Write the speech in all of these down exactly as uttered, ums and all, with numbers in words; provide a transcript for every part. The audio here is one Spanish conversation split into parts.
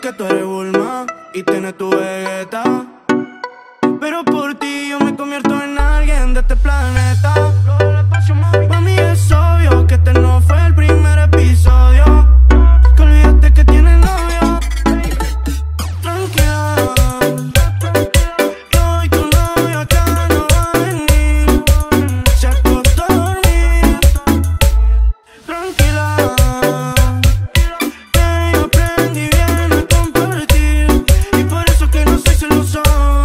que tú eres Bulma y tienes tu Vegeta, pero por ti yo me convierto en alguien de este planeta. Mami, es obvio que este no fue el primer episodio, que olvidaste que tienes novio. Tranquila, que hoy tu novio acá no va a venir, se acostó a dormir. Tranquila, que yo aprendí bien a compartir, y por eso que no soy celoso.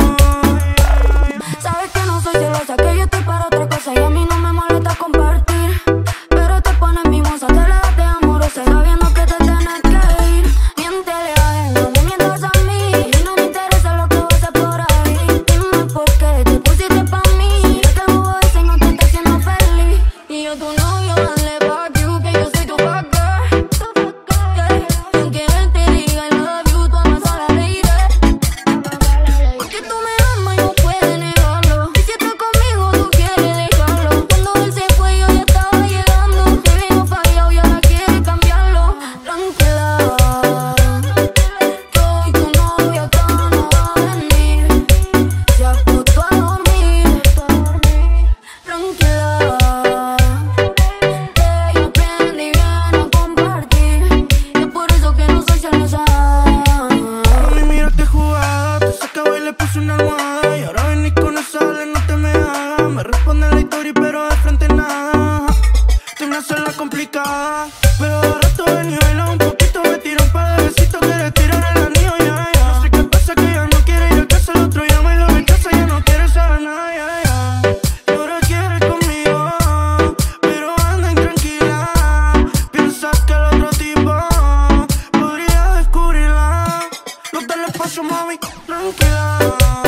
Sabes que no soy celosa, que yo estoy para otra cosa y a mí no me molesta compartir, pero te pones mimosa, te la das de amorosa, sabiendo que te tienes que ir. Miéntele a él, no le mientas a mí, a mí no me interesa lo que vas a hacer por ahí. Dime por qué te pusiste pa' mí, es que el bobo ese no te está haciendo feliz. Y yo tu novio, dale fuck you, que yo soy tu fuck girl. Yeah. Aunque él te diga I love you, tú amas a la lady, porque tú me amas y no puedes negarlo, y si estás conmigo tú quieres dejarlo. Cuando él se fue yo ya estaba llegando, te veo fallado y ahora quieres cambiarlo. Tranquila, que hoy tu novio acá no va a venir, se acostó a dormir. Tranquila, que yo aprendí bien a compartir, y es por eso que no soy celosa. Mami, mira qué jugada, te sacaba y le puse una almohada, y ahora venís con esa ale, no te me hagas. Me responde la historia pero de frente nada, te me hace la complicada. Pero de rato ven y baila un poquito, me tira un par de besitos, quieres tirar el anillo, ya, ya. No sé qué pasa que ya no quiere ir a casa, el otro llama y lo rechaza, ya no quiere saber nada, ya, ya. Y ahora quiere conmigo, pero anda intranquila, piensa que el otro tipo podría descubrirla. No te le paso, mami, tranquila.